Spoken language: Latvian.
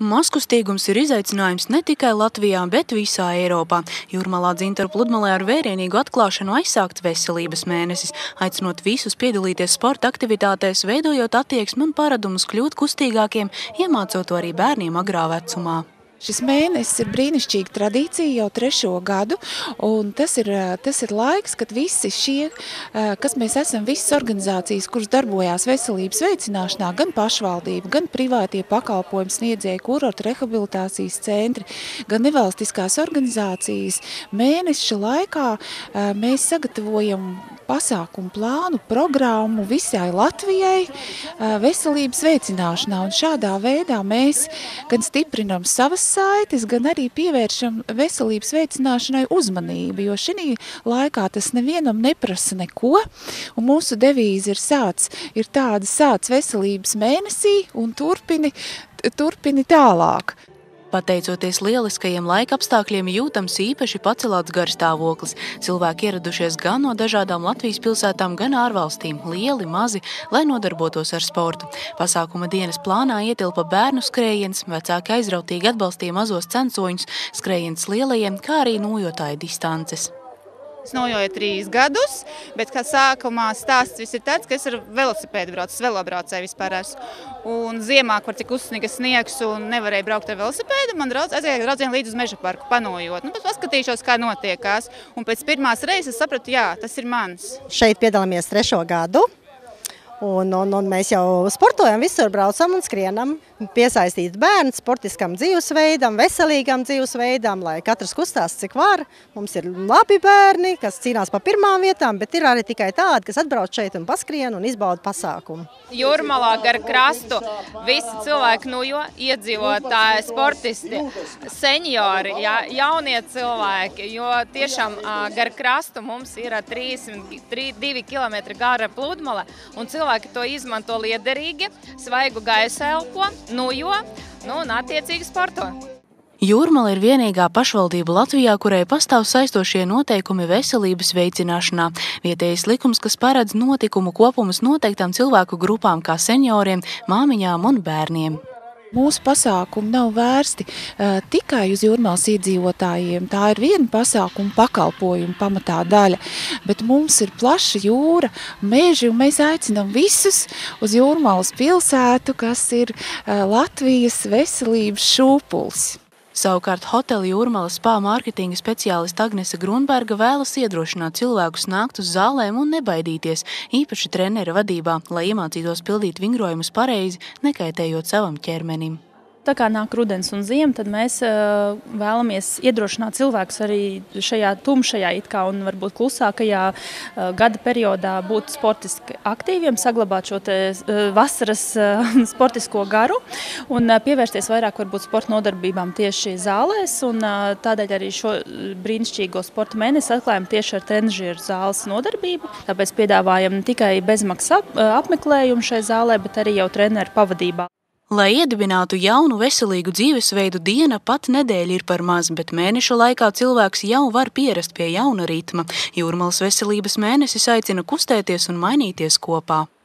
Mazkustīgums ir izaicinājums ne tikai Latvijā, bet visā Eiropā. Jūrmalā Dzintaru pludmalē ar vērienīgu atklāšanu aizsākts veselības mēnesis, aicinot visus piedalīties sporta aktivitātēs, veidojot attieksmi un paradumus kļūt kustīgākiem, iemācot to arī bērniem agrā vecumā. Šis mēnesis ir brīnišķīga tradīcija jau 3. gadu, un tas ir laiks, kad visi šie, kas mēs esam, visas organizācijas, kuras darbojās veselības veicināšanā, gan pašvaldība, gan privātie pakalpojumu sniedzēji, kurortu rehabilitācijas centri, gan nevalstiskās organizācijas, mēneša laikā mēs sagatavojam pasākumu plānu, programmu visai Latvijai veselības veicināšanā, un šādā veidā mēs gan stiprinam savas saites, gan arī pievēršam veselības veicināšanai uzmanību, jo šī laikā tas nevienam neprasa neko, un mūsu devīze ir tāda sāc veselības mēnesī un turpini tālāk. Pateicoties lieliskajiem laika apstākļiem, jūtams īpaši pacelāts garstāvoklis. Cilvēki ieradušies gan no dažādām Latvijas pilsētām, gan ārvalstīm, lieli, mazi, lai nodarbotos ar sportu. Pasākuma dienas plānā ietilpa bērnu skrējiens, vecāki aizrautīgi atbalstīja mazos censoņus, skrējiens lielajiem, kā arī nojotāju distances. Es nojoju 3 gadus, bet kā sākumā stāsts viss ir tāds, ka es ar velosipēdu braucu, velobraucēju vispār esmu. Un ziemā, kur tik uzsniga sniegs un nevarēja braukt ar velosipēdu, man aizgāja draudzien līdz uz meža parku panojot. Bet paskatīšos, kā notiekās. Un pēc pirmās reizes sapratu, jā, tas ir mans. Šeit piedalāmies 3. gadu. Un mēs jau sportojam, visur braucam un skrienam. Piesaistīt bērnu sportiskam dzīvesveidam, veselīgam dzīvesveidam, lai katrs kustās cik var. Mums ir labi bērni, kas cīnās par pirmām vietām, bet ir arī tikai tādi, kas atbrauc šeit un paskrien un izbauda pasākumu. Jūrmalā gar krastu visi cilvēki nojo, iedzīvotāji, sportisti, seniori, jaunie cilvēki, jo tiešām gar krastu mums ir 32 km gara pludmale, un cilvēki to izmanto liederīgi, svaigu gaisu elpo, nojo, un attiecīgi sporto. Jūrmala ir vienīgā pašvaldība Latvijā, kurai pastāv saistošie noteikumi veselības veicināšanā. Vietējais likums, kas paredz notikumu kopumus noteiktām cilvēku grupām kā senioriem, māmiņām un bērniem. Mūsu pasākumi nav vērsti tikai uz Jūrmalas iedzīvotājiem. Tā ir viena pasākuma pakalpojuma pamatā daļa, bet mums ir plaša jūra, meži, un mēs aicinām visus uz Jūrmalas pilsētu, kas ir Latvijas veselības šūpulis. Savukārt hoteli Jūrmala spā mārketinga speciāliste Agnese Grunberga vēlas iedrošināt cilvēkus nākt uz zālēm un nebaidīties, īpaši trenera vadībā, lai iemācītos pildīt vingrojumus pareizi, nekaitējot savam ķermenim. Tā kā nāk rudens un ziema, tad mēs vēlamies iedrošināt cilvēkus arī šajā tumšajā un varbūt klusākajā gada periodā būt sportiski aktīviem, saglabāt šo vasaras sportisko garu un pievērsties vairāk varbūt sporta nodarbībām tieši zālēs. Un tādēļ arī šo brīnišķīgo sporta mēnesi atklājam tieši ar trenižieru zāles nodarbību. Tāpēc piedāvājam ne tikai bezmaksas apmeklējumu šai zālē, bet arī jau treneru pavadībā. Lai iedibinātu jaunu veselīgu dzīvesveidu, diena pat nedēļa ir par maz, bet mēneša laikā cilvēks jau var pierast pie jauna ritma. Jūrmalas veselības mēnesis aicina kustēties un mainīties kopā.